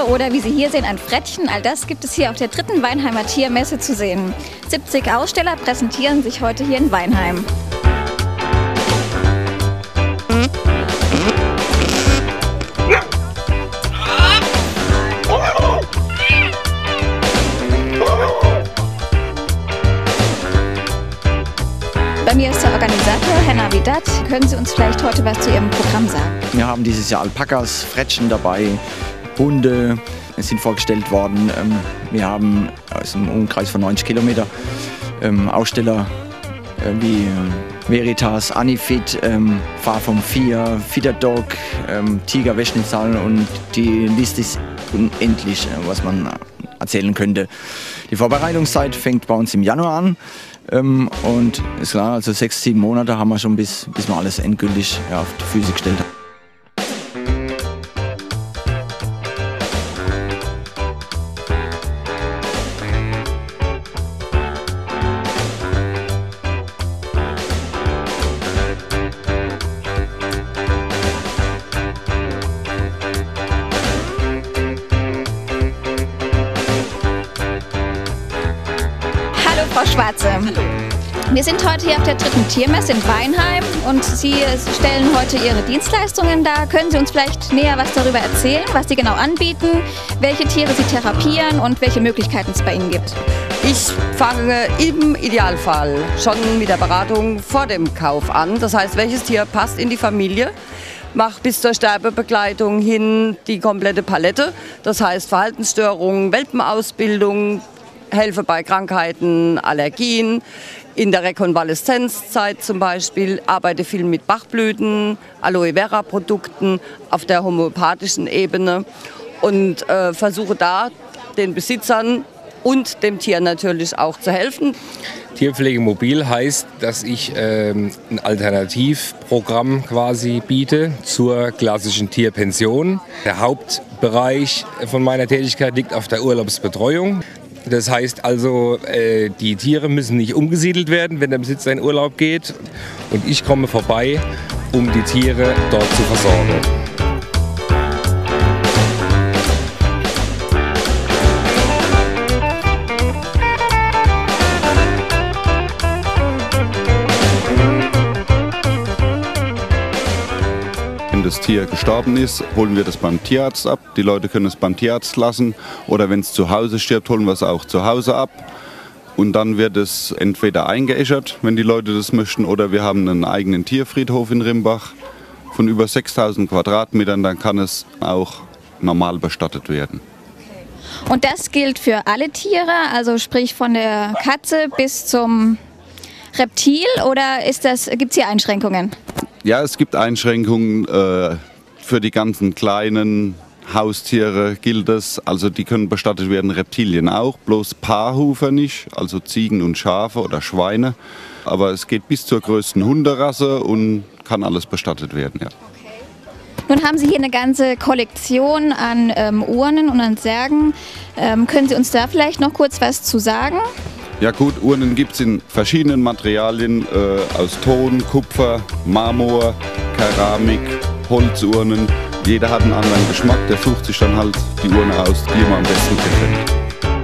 Tiere oder wie Sie hier sehen, ein Frettchen. All das gibt es hier auf der 3. Weinheimer Tiermesse zu sehen. 70 Aussteller präsentieren sich heute hier in Weinheim. Bei mir ist der Organisator, Herr Navidad. Können Sie uns vielleicht heute was zu Ihrem Programm sagen? Wir haben dieses Jahr Alpakas, Frettchen dabei, Hunde sind vorgestellt worden. Wir haben aus einem Umkreis von 90 Kilometer Aussteller wie Veritas, Anifit, Farfom 4, Fitterdog, Tiger Wäschnitzal und die Liste ist unendlich, was man erzählen könnte. Die Vorbereitungszeit fängt bei uns im Januar an. Und ist klar, also 6, 7 Monate haben wir schon, bis wir alles endgültig auf die Füße gestellt haben. Frau Schwarze. Hallo. Wir sind heute hier auf der 3. Tiermesse in Weinheim und Sie stellen heute Ihre Dienstleistungen dar. Können Sie uns vielleicht näher was darüber erzählen, was Sie genau anbieten, welche Tiere Sie therapieren und welche Möglichkeiten es bei Ihnen gibt? Ich fange im Idealfall schon mit der Beratung vor dem Kauf an. Das heißt, welches Tier passt in die Familie? Mache bis zur Sterbebegleitung hin die komplette Palette. Das heißt Verhaltensstörungen, Welpenausbildung, helfe bei Krankheiten, Allergien, in der Rekonvaleszenzzeit zum Beispiel, arbeite viel mit Bachblüten, Aloe Vera Produkten auf der homöopathischen Ebene und versuche da den Besitzern und dem Tier natürlich auch zu helfen. Tierpflege mobil heißt, dass ich ein Alternativprogramm quasi biete zur klassischen Tierpension. Der Hauptbereich von meiner Tätigkeit liegt auf der Urlaubsbetreuung. Das heißt also, die Tiere müssen nicht umgesiedelt werden, wenn der Besitzer in Urlaub geht. Und ich komme vorbei, um die Tiere dort zu versorgen. Wenn das Tier gestorben ist, holen wir das beim Tierarzt ab. Die Leute können es beim Tierarzt lassen. Oder wenn es zu Hause stirbt, holen wir es auch zu Hause ab. Und dann wird es entweder eingeäschert, wenn die Leute das möchten, oder wir haben einen eigenen Tierfriedhof in Rimbach von über 6000 Quadratmetern. Dann kann es auch normal bestattet werden. Und das gilt für alle Tiere, also sprich von der Katze bis zum Reptil, oder gibt es hier Einschränkungen? Ja, es gibt Einschränkungen für die ganzen kleinen Haustiere gilt es. Also die können bestattet werden, Reptilien auch, bloß Paarhufer nicht, also Ziegen und Schafe oder Schweine. Aber es geht bis zur größten Hunderasse und kann alles bestattet werden, ja. Nun haben Sie hier eine ganze Kollektion an Urnen und an Särgen. Können Sie uns da vielleicht noch kurz was zu sagen? Ja gut, Urnen gibt es in verschiedenen Materialien, aus Ton, Kupfer, Marmor, Keramik, Holzurnen. Jeder hat einen anderen Geschmack, der sucht sich dann halt die Urne aus, die ihm am besten gefällt.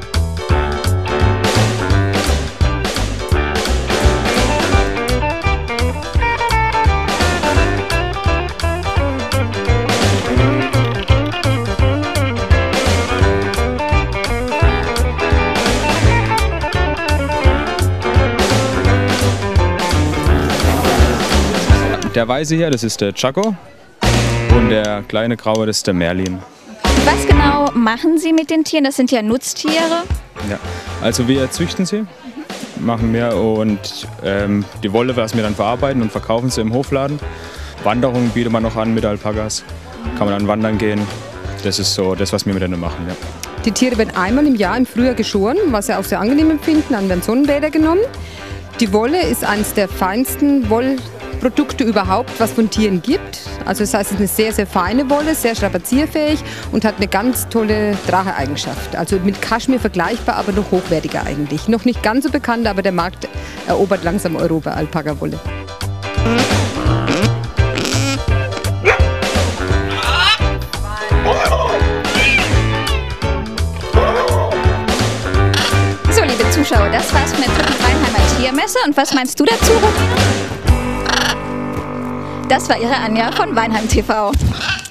Der Weiße hier, das ist der Chaco und der kleine Graue, das ist der Merlin. Was genau machen Sie mit den Tieren? Das sind ja Nutztiere. Ja, also wir züchten sie, machen wir und die Wolle lassen wir dann verarbeiten und verkaufen sie im Hofladen. Wanderungen bietet man noch an mit Alpakas, kann man dann wandern gehen. Das ist so das, was wir mit denen machen. Ja. Die Tiere werden einmal im Jahr im Frühjahr geschoren, was sie auch sehr angenehm empfinden, dann werden Sonnenbäder genommen. Die Wolle ist eines der feinsten Wollprodukte überhaupt, was von Tieren gibt. Also das heißt, es ist eine sehr, sehr feine Wolle, sehr strapazierfähig und hat eine ganz tolle Trageeigenschaft. Also mit Kaschmir vergleichbar, aber noch hochwertiger eigentlich. Noch nicht ganz so bekannt, aber der Markt erobert langsam Europa, Alpaka-Wolle. Zuschauer, das war's von der dritten Weinheimer Tiermesse. Und was meinst du dazu? Das war ihre Anja von Weinheim TV.